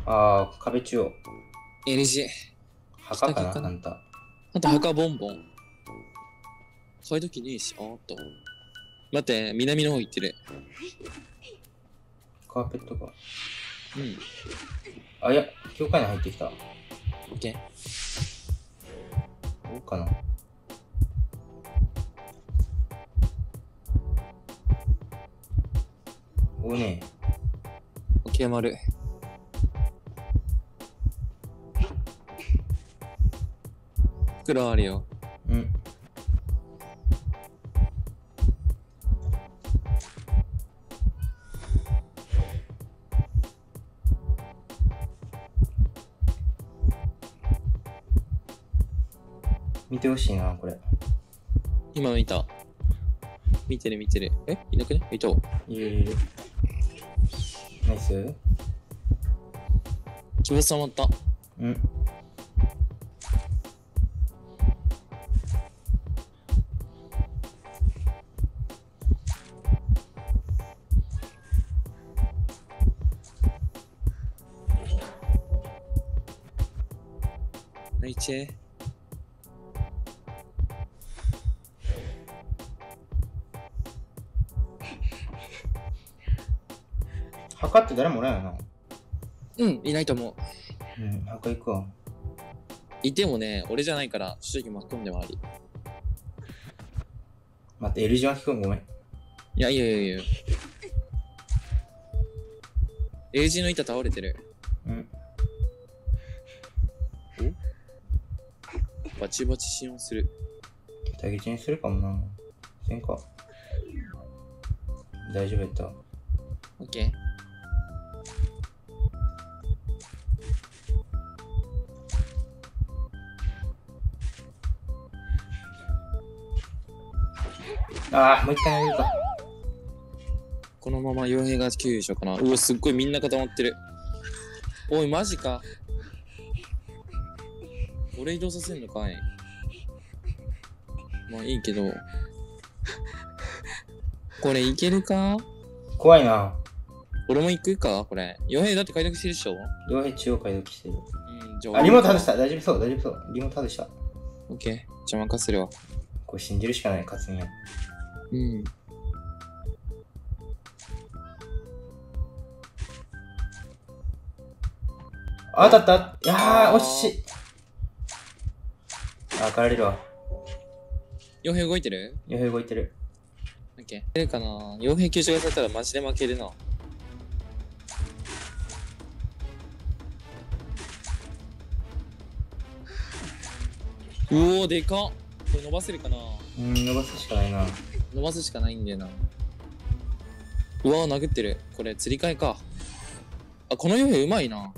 ああ、壁中央。 L 字。 墓かな、 北かあんた。 あと墓ボンボン。こういう時ねえし。あーっと。待って、南の方行ってる。 カーペットか。 うん。 あ、いや、教会に入ってきた。 オッケー。 どうかな。おねオッケー丸。袋あるよ。 うん。見てほしいな、これ。 今見た。見てる見てる。えいなくねいたわ。 いるいる。ナイス。 気持ち溜まった。 うん。 ナイチェ。 墓って誰もおらんよな。 うん、いないと思う。 うん、墓行くわ。 いてもね、俺じゃないから、正直巻き込んでもあり。 待って、L 字巻き込む、ごめん。 いやいやいやいや。A 字の板倒れてる。 うん。 バチバチ使用する。 大吉にするかもな。せんか。大丈夫やった。 オッケー。 ああ、もう一回投げるか。 このまま傭兵が救助かな。うわ、すっごいみんな固まってる。おい、マジか。俺移動させんのかい。まあいいけど。これいけるか。 怖いな。 俺も行くかこれ。傭兵だって開拓してるでしょ。 両辺中央解読してる。 うん、じゃあ。 あ、リモート外した。大丈夫そう、大丈夫そう。リモート外した。 オッケー。じゃあ任せるわ。 これ信じるしかない、勝つんや。 うん。 あ、当たった。いやー、惜しい。あ、狩られるわ。 傭兵動いてる。 傭兵動いてる。 オッケー。出るかな。傭兵救助がされたらマジで負けるな。うおー、でかっ。これ伸ばせるかな。 伸ばすしかないな。 伸ばすしかないんだよな。うわー、殴ってる。これ釣り替えか。あ、この傭兵うまいな。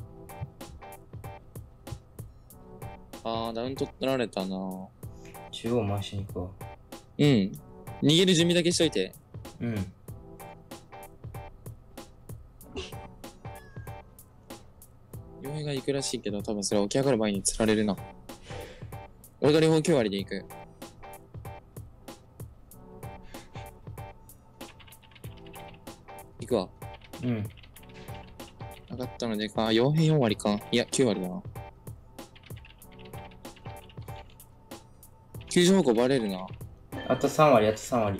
あー、ダウン取られたな。 中央回しに行くわ。 うん。逃げる準備だけしといて。 うん。 傭兵が行くらしいけど、多分それ起き上がる前に釣られるな。俺が両方9割で行く。行くわ。 うん。 上がったのでか、傭兵4割か。いや、9割だな。救助方向バレるな。 あと3割、あと3割。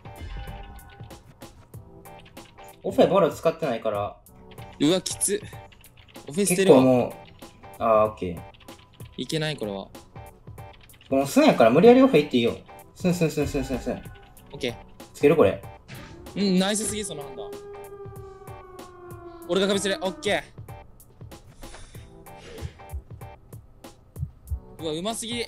オフェボロ使ってないから。 うわ、きつ。オフェス結テルは構もう、あー、オッケー。 いけない、これは。 このスンやから無理やりオフェ行っていいよ。スン。 オッケー。 つけるこれ。 うん、ナイスすぎ、その判断。俺が壁する。オッケー。うわ、うますぎ。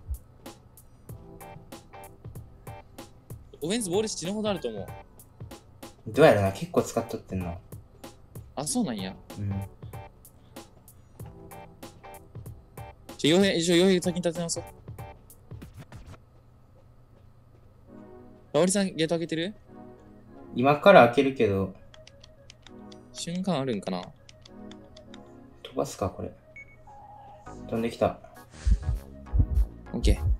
オフェンスボール死ぬほどあると思う。 どうやらな、結構使っとってんな。 あ、そうなんや。 うん。 傭兵先に立て直そう。沙織さん、ゲート開けてる。 今から開けるけど、 瞬間あるんかな。 飛ばすか、これ。飛んできた。 オッケー。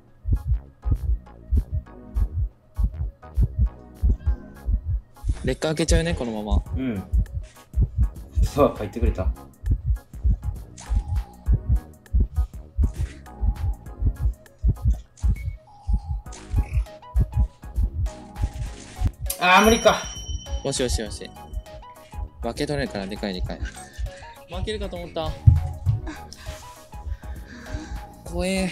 劣化開けちゃうね、このまま。 うん。そう、書いてくれた。 あー、無理か。 よしよしよし。負け取れるから、でかいでかい。負けるかと思った。怖え。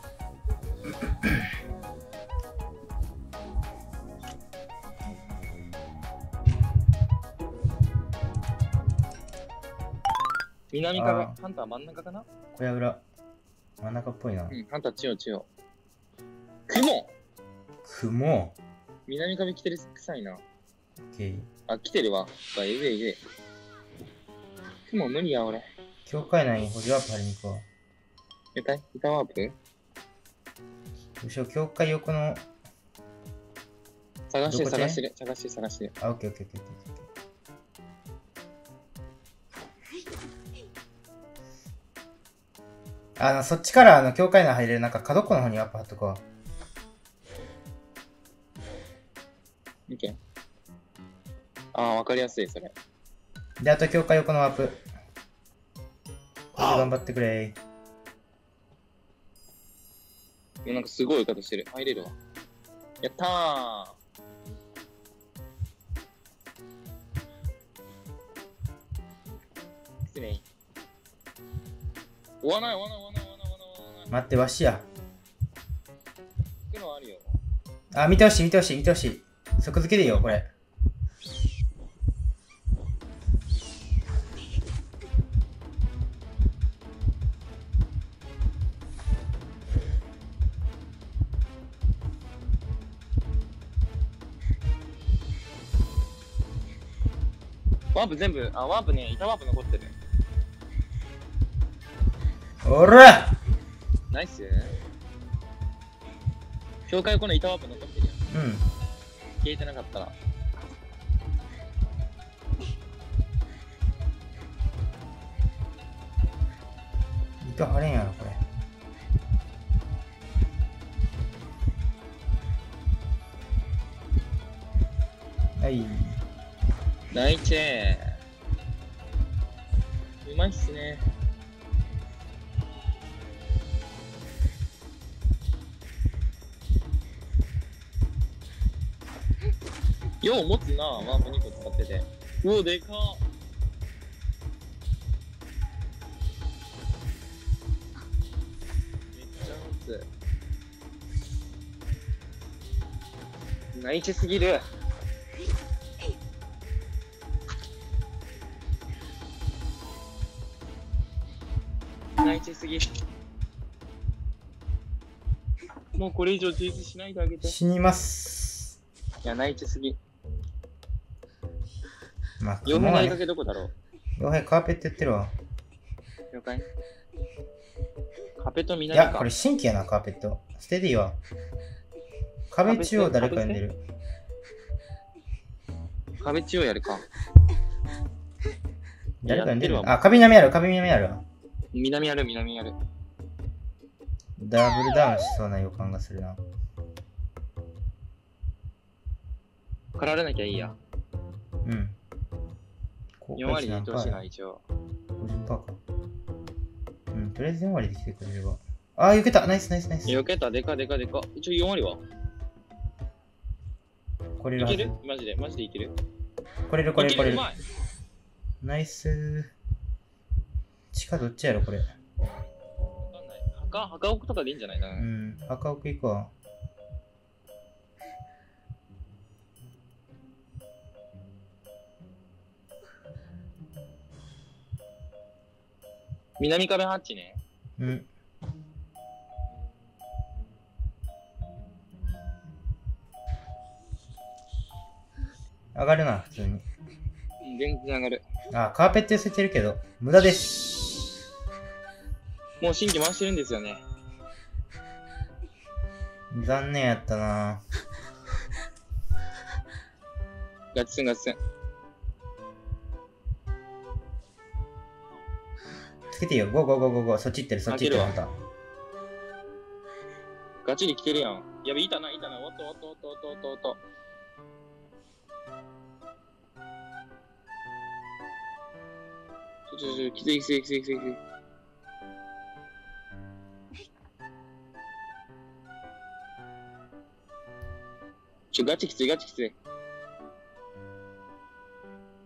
南から、ハンター真ん中かな。 小屋裏。真ん中っぽいな。 うん、ハンター中央中央。雲雲。 南壁来てる臭いな。 オッケー。 あ、来てるわ。あ、いるいる。雲無理や、俺。 境界内に補助ワープ張りに行こう。 板ワープ後ろ、境界横の。 探してる。 どこで探してる。 あ、オッケーオッケーオッケー。そっちから境界内入れる、なんか角っこの方にワープ貼っとこオッケー。あー、わかりやすい、それ。 で、あと境界横のワープ。これで頑張ってくれいや、なんかすごい言い方してる。入れるわ。やったー。失礼。追わない。 待って、わしや。 行くのあるよ。 あ、見てほしい。即付けでいいよ、これ。 ワープ全部、ワープね、板ワープ残ってる。 おらナイス。境界この板ワープ残ってるよ。 うん。 消えてなかったら。 糸張れんやろ、これ。はい。 ナイチェー。うまいっすね。よう持つな、ワープ2個使ってて。うお、でかっ。めっちゃ持つ。ナイチすぎる。ナイチすぎ。もうこれ以上チェイスしないであげて。 死にます。 いや、ナイチすぎ。 まあ、 傭兵投げかけどこだろう。 傭兵カーペットやってるわ。 了解。カーペットい南か。 や、これ新規やな、カーペット。捨てていいわ。壁中央誰か呼んでる。 壁中央やるか。 誰か呼んでるやってるわ。 あ、壁南ある。 南ある。 ダブルダウンしそうな予感がするな。 狩られなきゃいいや。 うん。 4割でいってほしいな、一応。 50%か。うん、とりあえず4割で来てくれれば。あー、避けた。ナイス。 避けた、でか。一応4割はこれいけるマジでいける。 これる。 うまい。 ナイス。地下どっちやろ、これ。 わかんない。墓奥とかでいいんじゃないかな。 うん、赤奥行くわ。 南壁ハッチね。 うん。上がるな、普通に。 うん、全然上がる。 あ、カーペット寄せてるけど、無駄です。 もう新規回してるんですよね。 残念やったな。 ガチ戦。 つけていいよ。ゴー。そっち行ってる、あんた。 ガチで来てるやん。やべ、いたな。おっと。きつい。ガチきつい。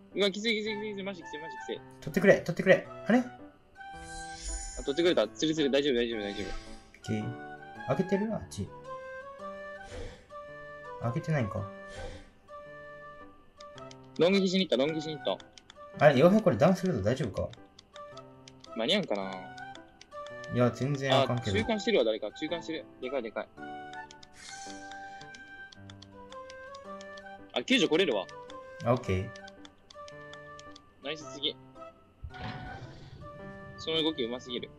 うわ、きついきついきつい、マジきつい、マジきつい。 取ってくれ、取ってくれ。あれ？ あ、取ってくれた。つるつる、大丈夫、大丈夫、大丈夫。 オッケー。開けてる？あっち。開けてないんか。 ロングギしに行った、ロングギしに行った。 あれ、傭兵これダウンすると大丈夫か？ 間に合うんかな。 いや、全然あかんけど。 中間してるわ、誰か。中間してる。でかいでかい。あ、救助来れるわ。 オッケー。 ナイスすぎ。その動きうますぎる。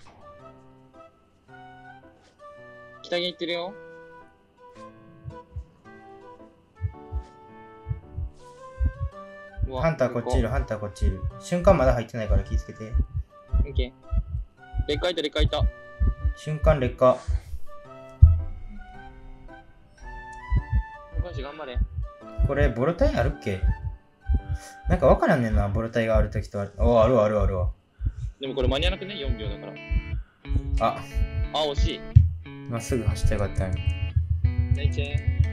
北に行ってるよ。 ハンターこっちいる、ハンターこっちいる。瞬間まだ入ってないから気をつけて。 オッケー。でっかいた、でっかいた。 瞬間劣化。 おかし頑張れ。 これ、ボルタイあるっけ？なんかわからんねんな、ボルタイがあるときとある。お、あるわ、あるわ、あるわ。 でもこれ間に合わなくね？ 4 秒だから。 あ、 あ、惜しい。 まっすぐ走ったらよかったんや。 ナイチェー。